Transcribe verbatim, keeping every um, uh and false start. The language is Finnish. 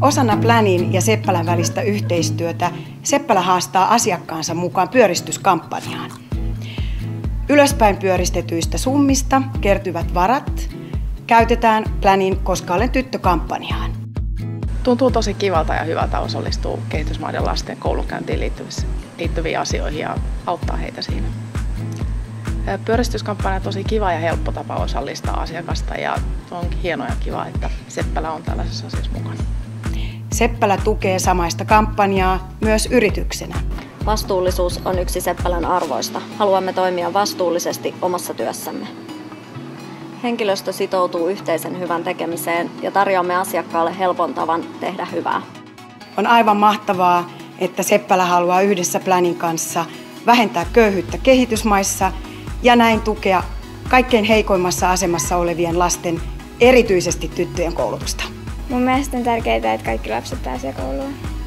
Osana Planin ja Seppälän välistä yhteistyötä Seppälä haastaa asiakkaansa mukaan pyöristyskampanjaan. Ylöspäin pyöristetyistä summista kertyvät varat käytetään Planin Koska olen tyttö-kampanjaan. Tuntuu tosi kivalta ja hyvältä osallistua kehitysmaiden lasten koulunkäyntiin liittyviin asioihin ja auttaa heitä siinä. Pyöristyskampanja on tosi kiva ja helppo tapa osallistaa asiakasta ja onkin hienoa ja kiva, että Seppälä on tällaisessa asiassa mukana. Seppälä tukee samaista kampanjaa myös yrityksenä. Vastuullisuus on yksi Seppälän arvoista. Haluamme toimia vastuullisesti omassa työssämme. Henkilöstö sitoutuu yhteisen hyvän tekemiseen ja tarjoamme asiakkaalle helpon tavan tehdä hyvää. On aivan mahtavaa, että Seppälä haluaa yhdessä Planin kanssa vähentää köyhyyttä kehitysmaissa ja näin tukea kaikkein heikoimmassa asemassa olevien lasten, erityisesti tyttöjen koulutusta. Mun mielestä on tärkeää, että kaikki lapset pääsevät kouluun.